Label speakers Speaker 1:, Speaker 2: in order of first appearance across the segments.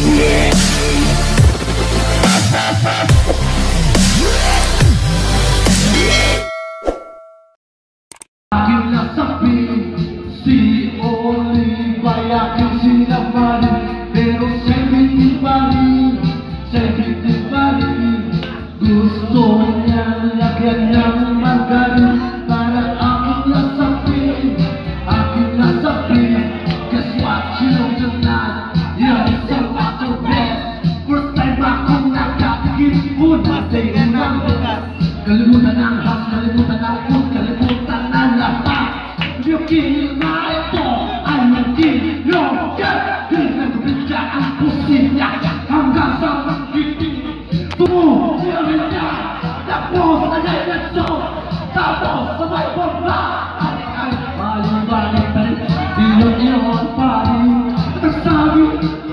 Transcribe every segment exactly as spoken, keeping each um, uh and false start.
Speaker 1: Aking nasabi, si Oliva'y aking sinamarin, pero siya'y hindi pa rin, siya'y hindi pa rin. Gusto niya lagyan ng margarin para aking nasabi, aking nasabi. Guess what, you know tonight, you're so out of bed. First time akong nakakipon, matay ng bukas. Kalimutan ang house, kalimutan ang food, kalimutan ang lahat. You kill my ball, I will kill your death. Pinagpinja ang pusi niya hanggang sa magiging tumuhirin niya. Tapos na niya yung show, tapos sabay bomba. Ay, balik-balik pa rin, iyon-iyon pa rin. Nagsabi,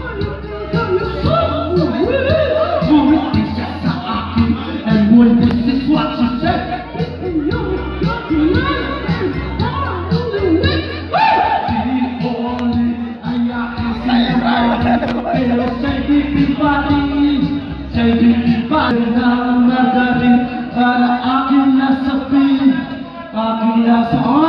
Speaker 1: bumiti siya sa akin, and when this is what she said, pero siya'y bibibahin, siya'y bibibahin ng margarin para aking nasapin, aking nasapin.